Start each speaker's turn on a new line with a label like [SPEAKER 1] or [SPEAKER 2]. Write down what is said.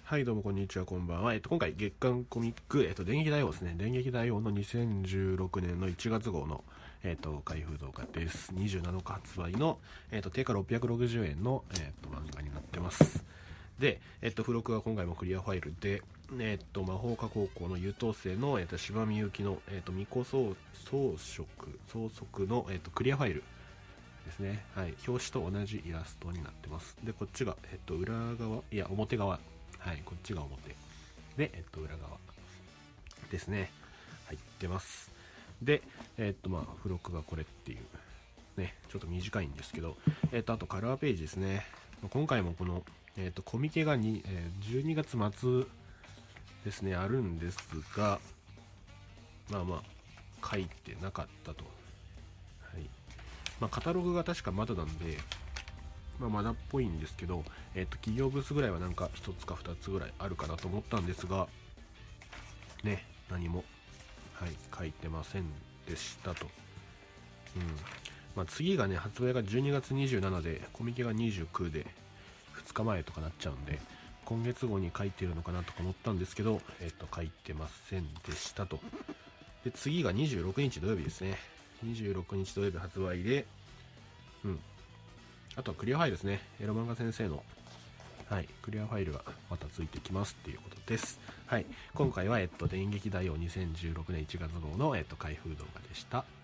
[SPEAKER 1] はい、どうもこんにちは、こんばんは。今回、月刊コミック、電撃大王ですね。電撃大王の2016年の1月号の、開封動画です。27日発売の、定価660円の、漫画になってます。で、付録は今回もクリアファイルで、魔法科高校の優等生の、柴見ゆきの、巫女装束の、クリアファイルですね。はい。表紙と同じイラストになってます。で、こっちが、裏側、いや、表側。はい、こっちが表で、裏側ですね。入ってます。で、付録がこれっていうね、ちょっと短いんですけど、あとカラーページですね。今回もこの、コミケが12月末ですね、あるんですが、書いてなかったと。はい。カタログが確かまだなんで、まだっぽいんですけど、企業ブースぐらいはなんか1つか2つぐらいあるかなと思ったんですが、ね、何も、はい、書いてませんでしたと。次がね、発売が12月27で、コミケが29で、2日前とかなっちゃうんで、今月号に書いてるのかなとか思ったんですけど、書いてませんでしたと。で、次が26日土曜日ですね。26日土曜日発売で、あとはクリアファイルですね。エロ漫画先生の、はい、クリアファイルがまたついてきますっていうことです。はい、今回は、電撃大王2016年1月号の、開封動画でした。